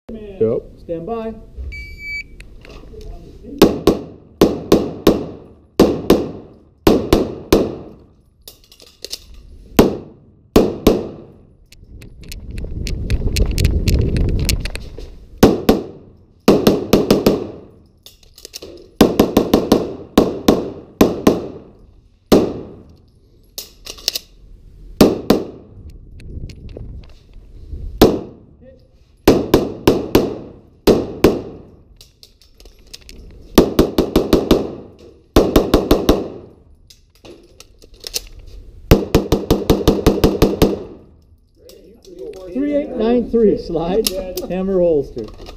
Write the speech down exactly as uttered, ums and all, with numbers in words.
Yep. Stand by. three eight nine three slide, hammer holster.